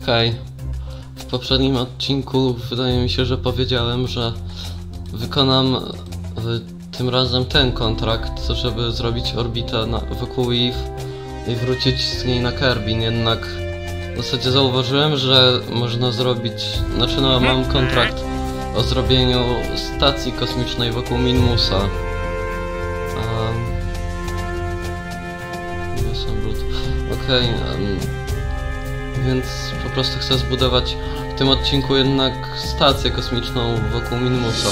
Okej. W poprzednim odcinku wydaje mi się, że powiedziałem, że wykonam tym razem ten kontrakt, żeby zrobić orbitę wokół Eve i wrócić z niej na Kerbin, jednak w zasadzie zauważyłem, że można zrobić... Znaczy no, mam kontrakt o zrobieniu stacji kosmicznej wokół Minmusa. Okej, więc po prostu chcę zbudować w tym odcinku jednak stację kosmiczną wokół Minmusa.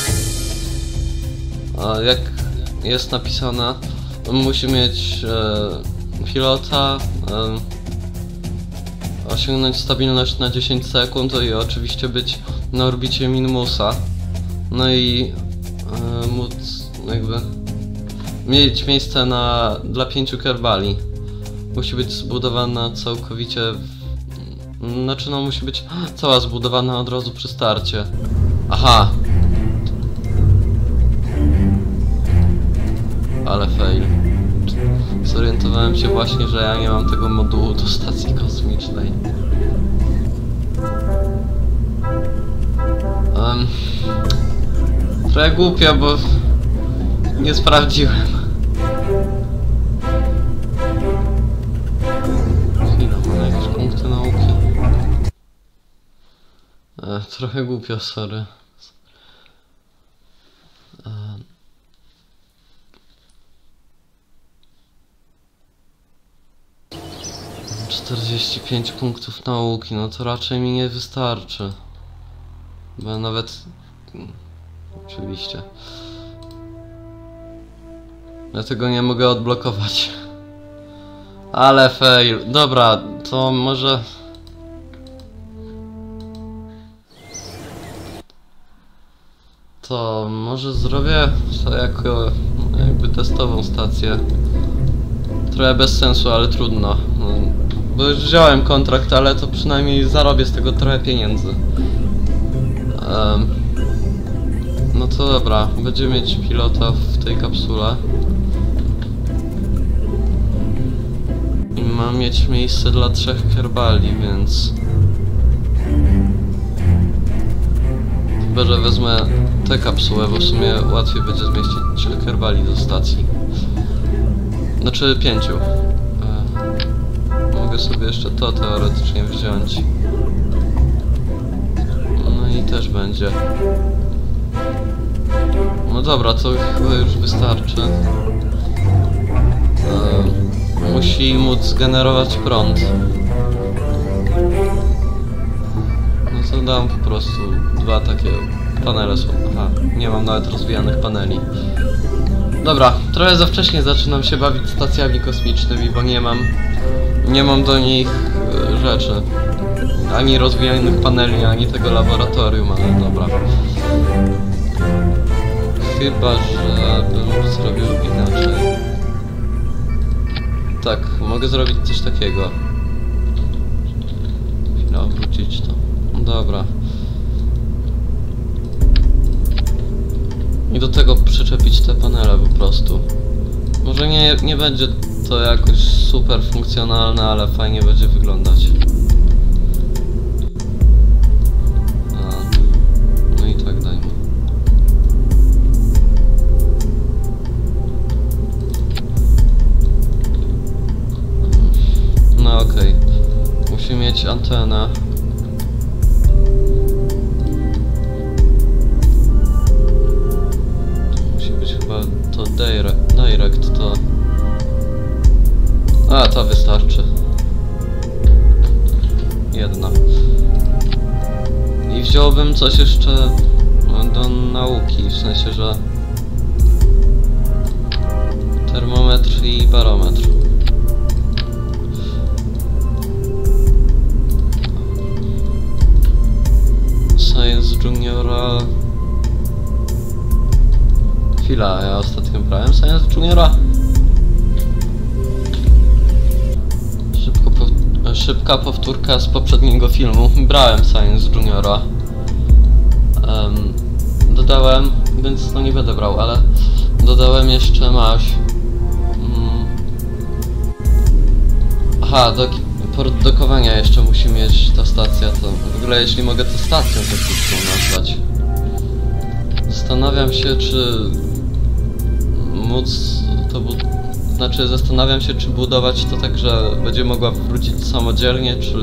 A jak jest napisane, musi mieć pilota, osiągnąć stabilność na 10 sekund i oczywiście być na orbicie Minmusa. No i móc jakby mieć miejsce dla 5 kerbali. Musi być zbudowana całkowicie... Znaczy no musi być cała zbudowana od razu przy starcie. Aha! Ale fail. Zorientowałem się właśnie, że ja nie mam tego modułu do stacji kosmicznej. Trochę głupio, bo nie sprawdziłem. Chwila, mam jakieś punkty nauki. Trochę głupio, sorry. 45 punktów nauki, no to raczej mi nie wystarczy. Bo ja nawet... Oczywiście. Ja tego nie mogę odblokować. Ale fail. Dobra, to może... To może zrobię to jako jakby testową stację. Trochę bez sensu, ale trudno. Bo już wziąłem kontrakt, ale to przynajmniej zarobię z tego trochę pieniędzy. No to dobra, będziemy mieć pilota w tej kapsule. I mam mieć miejsce dla 3 kerbali, więc... Chyba, że wezmę tę kapsułę, bo w sumie łatwiej będzie zmieścić 3 kerbali do stacji. Znaczy 5. Mogę sobie jeszcze to teoretycznie wziąć. No i też będzie. No dobra, to chyba już wystarczy. Musi móc generować prąd. No to dam po prostu 2 takie panele. Aha, nie mam nawet rozwijanych paneli. Dobra, trochę za wcześnie zaczynam się bawić stacjami kosmicznymi, bo nie mam do nich rzeczy. Ani rozwijanych paneli, ani tego laboratorium, ale dobra. Chyba, że bym zrobił inaczej. Tak, mogę zrobić coś takiego. Chwila, obrócić to. Dobra. I do tego przyczepić te panele po prostu. Może nie będzie to jakoś super funkcjonalne, ale fajnie będzie wyglądać. No i tak dajmy. No okej. Musi mieć antenę. To direct to... A, to wystarczy. Jedna. I wziąłbym coś jeszcze do nauki, w sensie, że... Termometr i barometr. Science Juniora... Chwila, ja ostatnio brałem Science Juniora. Szybka powtórka z poprzedniego filmu. Brałem Science Juniora. Dodałem, więc no nie będę brał, ale dodałem jeszcze maś. Aha, port dokowania jeszcze musi mieć mieć ta stacja, to w ogóle jeśli mogę to stacją techniczną nazwać. Zastanawiam się, czy móc to znaczy zastanawiam się, czy budować to tak, że będzie mogła wrócić samodzielnie, czy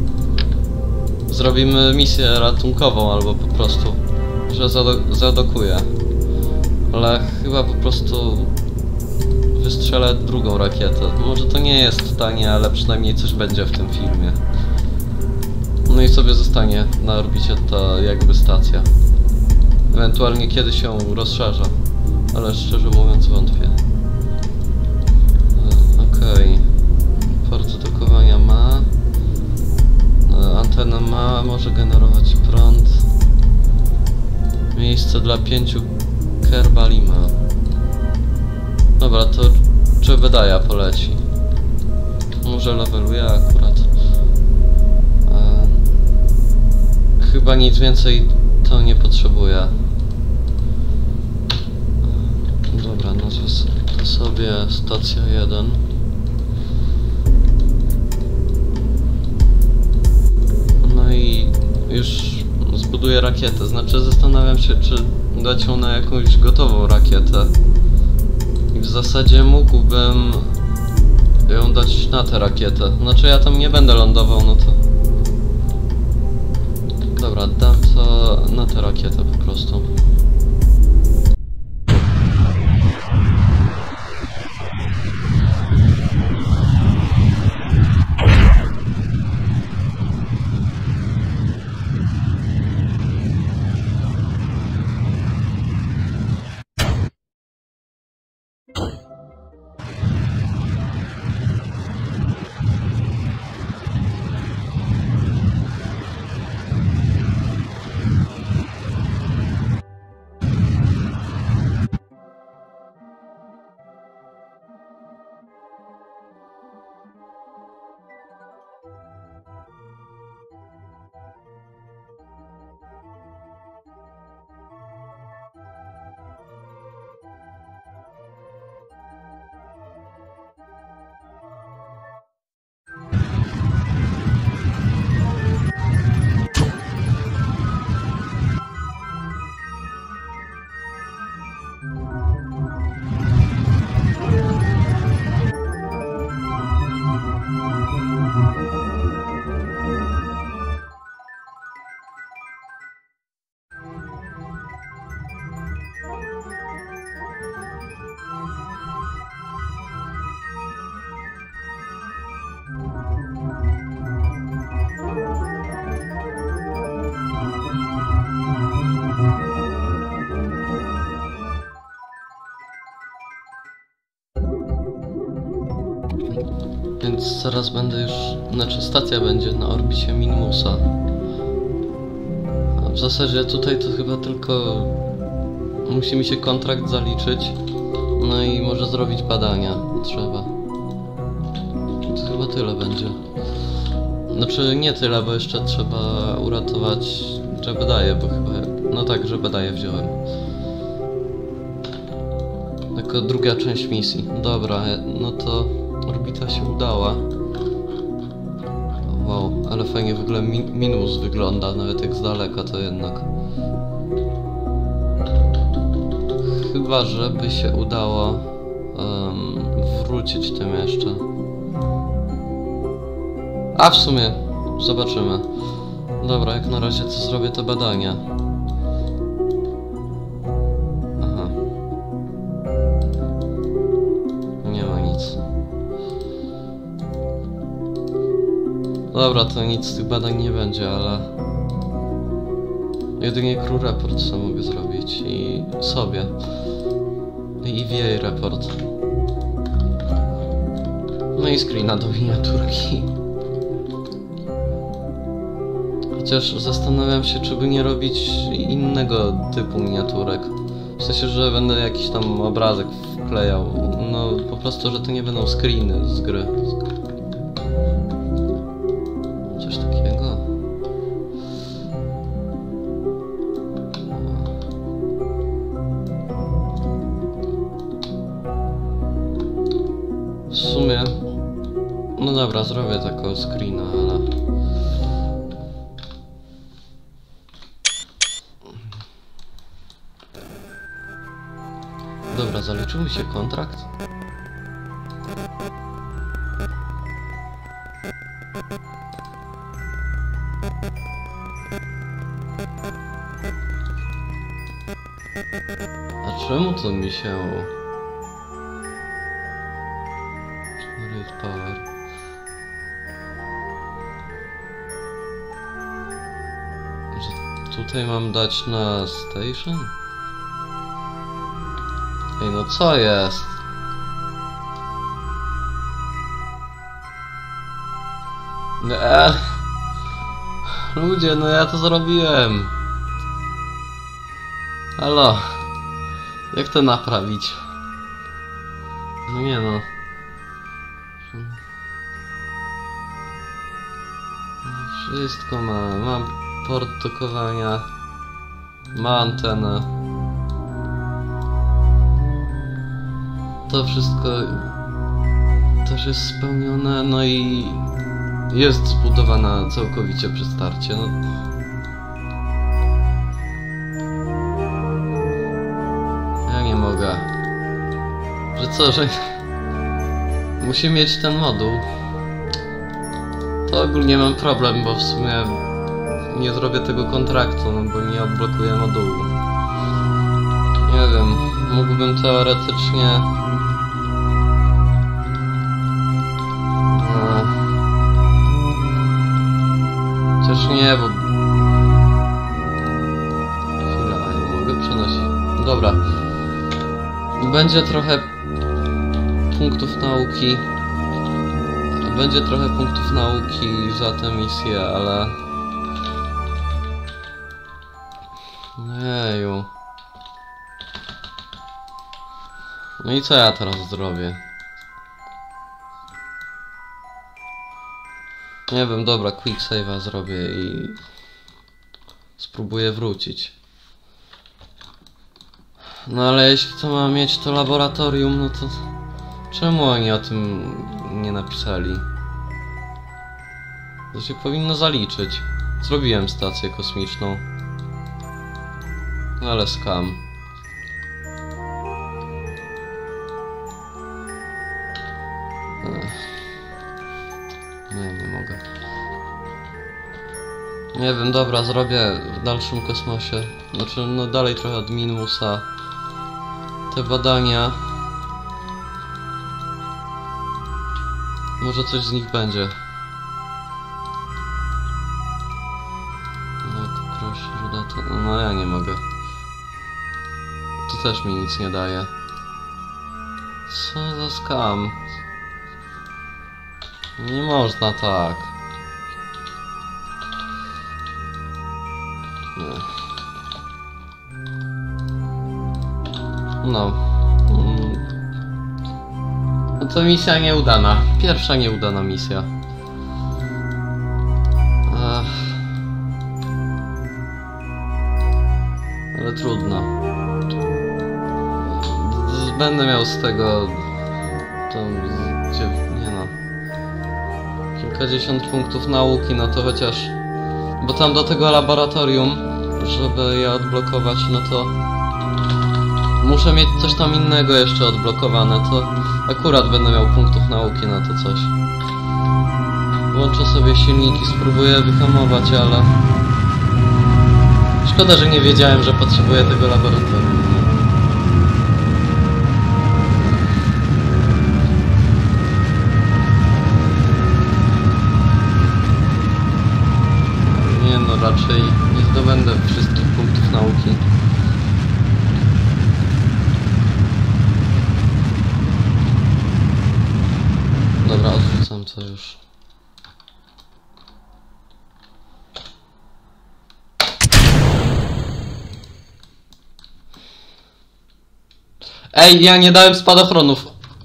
zrobimy misję ratunkową, albo po prostu, że zadokuję. Ale chyba po prostu wystrzelę drugą rakietę. Może to nie jest tanie, ale przynajmniej coś będzie w tym filmie. No i sobie zostanie na orbicie ta jakby stacja. Ewentualnie kiedyś się rozszerza, ale szczerze mówiąc wątpię. Okej. Port dokowania ma. Antena ma, może generować prąd. Miejsce dla 5 kerbali ma. Dobra, to Jebedaja poleci. Może leveluje akurat. Chyba nic więcej to nie potrzebuje. Dobra, nazwę to sobie stacja 1. No i już zbuduję rakietę. Znaczy zastanawiam się, czy dać ją na jakąś gotową rakietę. I w zasadzie mógłbym ją dać na tę rakietę. Znaczy ja tam nie będę lądował, no to... Dobra, dam to na tę rakietę po prostu. Więc zaraz będę już... Znaczy stacja będzie na orbicie Minimusa. A w zasadzie tutaj to chyba tylko... Musi mi się kontrakt zaliczyć. No i może zrobić badania. Trzeba. To chyba tyle będzie. Znaczy nie tyle, bo jeszcze trzeba uratować Jebedaję, bo chyba... No tak, Jebedaję wziąłem. Jako druga część misji. Dobra, no to... Orbita się udała. Wow, ale fajnie w ogóle Minus wygląda, nawet jak z daleka to jednak. Chyba, żeby się udało wrócić tym jeszcze. A w sumie, zobaczymy. Dobra, jak na razie to zrobię te badania. Aha. Nie ma nic. Dobra, to nic z tych badań nie będzie, ale... Jedynie crew report sobie mogę zrobić i sobie. I EVA report. No i screena do miniaturki. Chociaż zastanawiam się, czy by nie robić innego typu miniaturek. W sensie, że będę jakiś tam obrazek wklejał. No po prostu, że to nie będą screeny z gry. Coś takiego. W sumie... No dobra, zrobię taką screena, ale... Dobra, zaliczył mi się kontrakt? A czemu to mi się... Red Power. Że tutaj mam dać na station? Ej, no co jest? Nie. Ludzie, no ja to zrobiłem. Halo. Jak to naprawić? No nie no. Wszystko mam port dokowania. Ma antenę. To wszystko też jest spełnione, no i jest zbudowana całkowicie przy starcie. No. Ja nie mogę. Że co, że musi mieć ten moduł. To ogólnie mam problem, bo w sumie nie zrobię tego kontraktu, no bo nie odblokuję modułu. Nie wiem, mógłbym teoretycznie... Chociaż nie, bo... Chwila, nie mogę przenosić. Dobra. Będzie trochę punktów nauki. Będzie trochę punktów nauki za tę misję, ale... Jeju. No i co ja teraz zrobię? Nie wiem, dobra, quick save'a zrobię i... spróbuję wrócić. No ale jeśli to ma mieć to laboratorium, no to... Czemu oni o tym nie napisali? To się powinno zaliczyć. Zrobiłem stację kosmiczną. No ale skam. Nie mogę. Nie wiem, dobra, zrobię w dalszym kosmosie. Znaczy, no dalej trochę od Minusa. Te badania. Może coś z nich będzie. No, proszę, ruda to... No ja nie mogę. To też mi nic nie daje. Co za skam. Nie można tak. No. No to misja nieudana. Pierwsza nieudana misja. Ale trudno. Będę miał z tego... Nie no. Kilkadziesiąt punktów nauki, no to chociaż... Bo tam do tego laboratorium, żeby je odblokować, no to... Muszę mieć coś tam innego jeszcze odblokowane, to akurat będę miał punktów nauki na to coś. Włączę sobie silniki, spróbuję wyhamować, ale... Szkoda, że nie wiedziałem, że potrzebuję tego laboratorium. Nie no, raczej nie zdobędę wszystkich punktów nauki. Dobra, odrzucam to już. Ej, ja nie dałem spadochronów.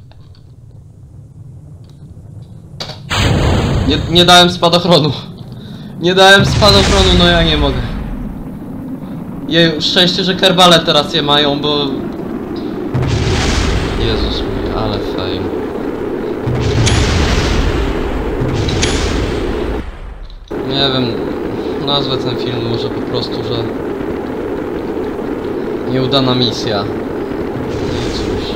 Nie dałem spadochronu. Nie dałem spadochronu, no ja nie mogę. Jej, szczęście, że kerbale teraz je mają, bo... Jezus mój, ale fail. Nie wiem, nazwę ten film może po prostu, że... Nieudana misja. No i cóż.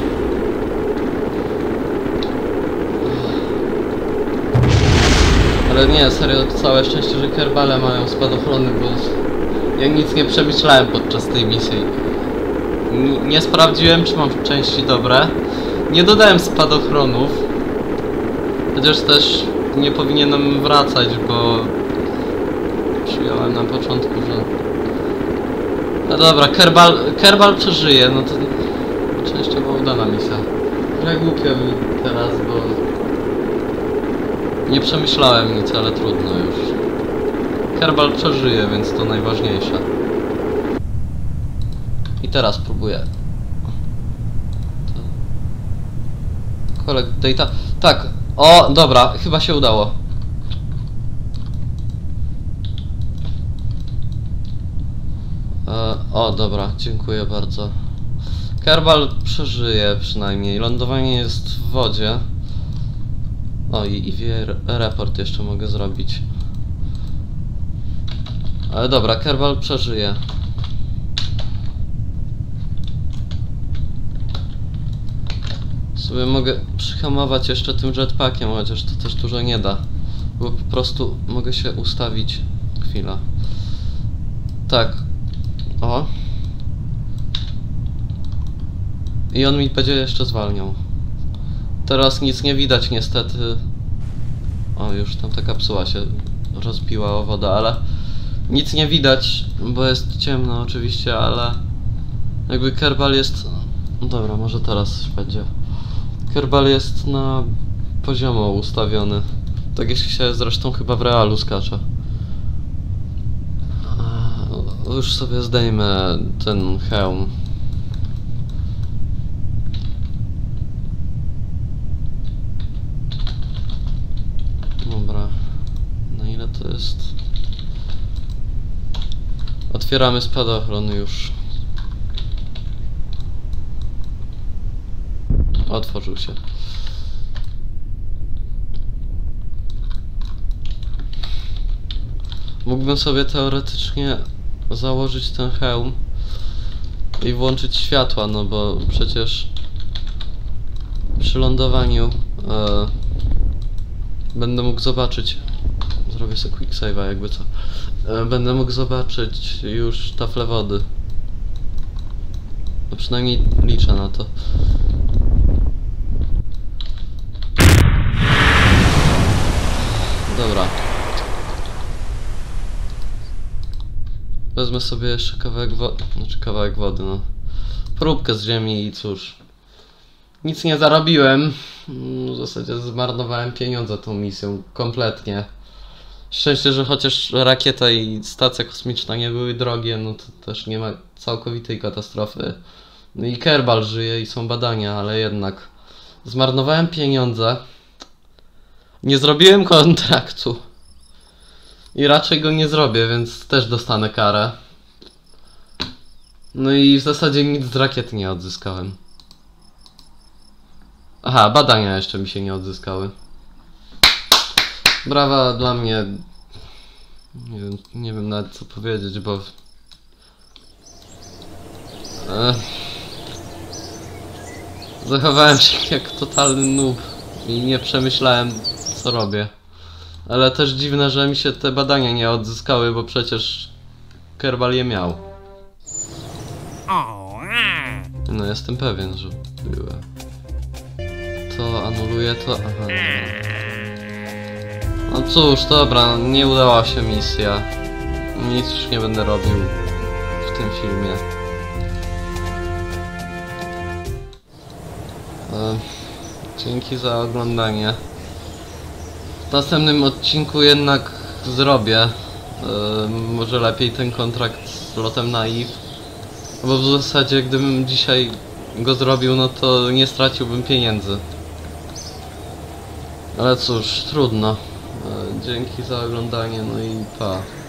Ale nie, serio, całe szczęście, że kerbale mają spadochrony, bo ja nic nie przemyślałem podczas tej misji. Nie sprawdziłem, czy mam części dobre. Nie dodałem spadochronów. Chociaż też nie powinienem wracać, bo przyjąłem na początku, że... No dobra, Kerbal przeżyje, no to częściowo udana misja. Trochę głupio mi teraz, bo nie przemyślałem nic, ale trudno już. Kerbal przeżyje, więc to najważniejsze. I teraz próbuję. Collect data. Tak, o, dobra, chyba się udało. O, dobra, dziękuję bardzo. Kerbal przeżyje przynajmniej. Lądowanie jest w wodzie. O, i report jeszcze mogę zrobić. Ale dobra, Kerbal przeżyje. Sobie mogę przyhamować jeszcze tym jetpackiem, chociaż to też dużo nie da. Bo po prostu mogę się ustawić. Chwila. Tak. O. I on mi będzie jeszcze zwalniał. Teraz nic nie widać niestety. O, już tam ta kapsuła się rozbiła o wodę, ale nic nie widać, bo jest ciemno oczywiście, ale jakby Kerbal jest... No dobra, może teraz będzie. Kerbal jest na poziomo ustawiony. Tak jak się zresztą chyba w realu skacze. Już sobie zdejmę ten hełm. Dobra. Na ile to jest? Otwieramy spadochron już. Otworzył się. Mógłbym sobie teoretycznie założyć ten hełm i włączyć światła, no bo przecież przy lądowaniu będę mógł zobaczyć. Zrobię sobie quick save'a jakby co. Będę mógł zobaczyć już taflę wody. No przynajmniej liczę na to. Dobra. Wezmę sobie jeszcze kawałek wody, znaczy kawałek wody, no. Próbkę z ziemi i cóż. Nic nie zarobiłem. W zasadzie zmarnowałem pieniądze tą misją kompletnie. Szczęście, że chociaż rakieta i stacja kosmiczna nie były drogie, no to też nie ma całkowitej katastrofy. No i Kerbal żyje i są badania, ale jednak zmarnowałem pieniądze. Nie zrobiłem kontraktu. I raczej go nie zrobię, więc też dostanę karę. No i w zasadzie nic z rakiety nie odzyskałem. Aha, badania jeszcze mi się nie odzyskały. Brawa dla mnie. Nie wiem nawet co powiedzieć, bo... Zachowałem się jak totalny noob i nie przemyślałem co robię. Ale też dziwne, że mi się te badania nie odzyskały, bo przecież Kerbal je miał. No jestem pewien, że były. To anuluje to... Aha. No cóż, dobra, nie udała się misja. Nic już nie będę robił w tym filmie. Dzięki za oglądanie. W następnym odcinku jednak zrobię może lepiej ten kontrakt z lotem Naiv, bo w zasadzie gdybym dzisiaj go zrobił, no to nie straciłbym pieniędzy. Ale cóż, trudno. Dzięki za oglądanie, no i pa.